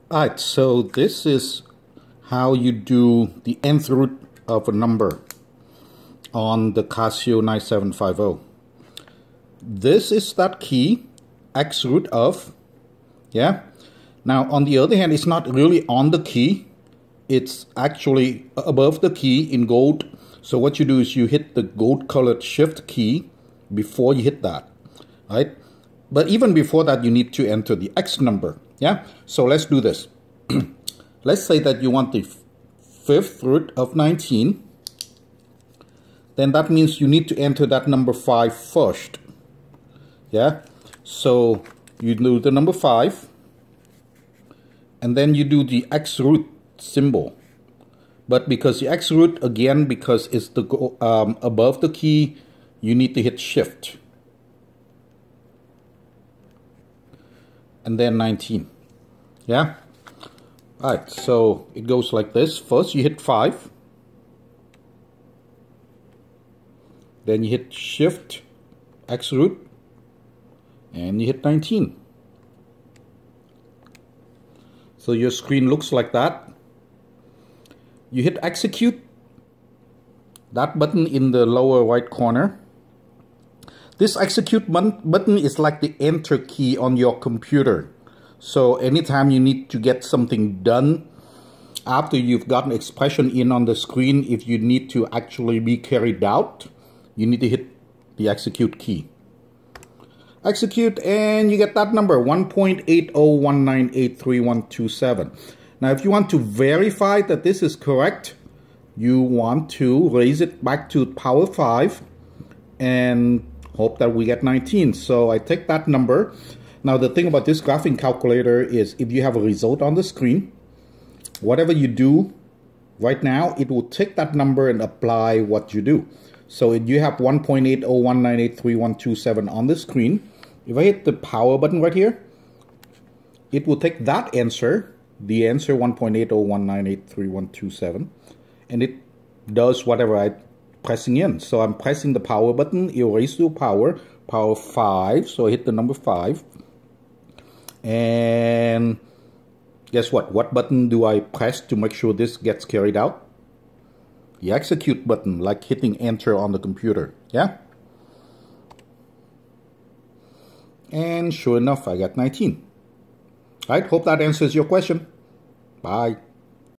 Alright, so this is how you do the nth root of a number on the Casio 9750. This is that key, x root of, yeah. Now on the other hand, it's not really on the key, it's actually above the key in gold. So what you do is you hit the gold colored shift key before you hit that, right? But even before that, you need to enter the x number, yeah? So let's do this. Let's say that you want the fifth root of 19. Then that means you need to enter that number 5 first, yeah? So you do the number 5, and then you do the x root symbol. But because the x root, again, because it's the above the key, you need to hit shift. And then 19. Yeah? Alright, so it goes like this. First you hit 5. Then you hit shift, x root, and you hit 19. So your screen looks like that. You hit execute, that button in the lower right corner. This execute button is like the enter key on your computer. So anytime you need to get something done after you've got an expression in on the screen, if you need to actually be carried out, you need to hit the execute key. Execute, and you get that number, 1.801983127. Now if you want to verify that this is correct, you want to raise it back to power 5 and hope that we get 19. So I take that number. Now the thing about this graphing calculator is if you have a result on the screen, whatever you do right now, it will take that number and apply what you do. So if you have 1.801983127 on the screen, if I hit the power button right here, it will take that answer, the answer 1.801983127, and it does whatever I'm pressing in. So I'm pressing the power button, it raised to power 5, so I hit the number 5. And guess what? What button do I press to make sure this gets carried out? The execute button, like hitting enter on the computer, yeah? And sure enough, I got 19. All right, hope that answers your question. Bye.